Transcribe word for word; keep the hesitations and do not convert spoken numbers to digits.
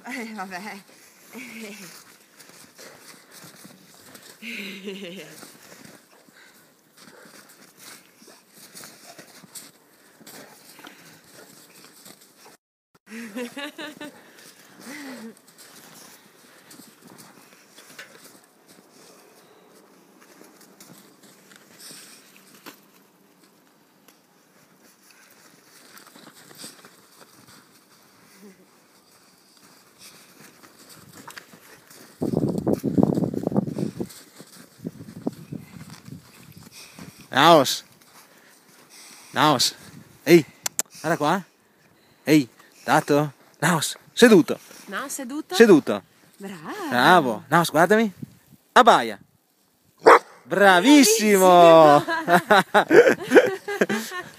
Eh, vabbè. Naos, Naos, ehi, guarda qua, ehi, dato, Naos, seduto, No, seduto? seduto, Bravo. bravo, Naos, guardami, abbaia, bravissimo! Bravissimo.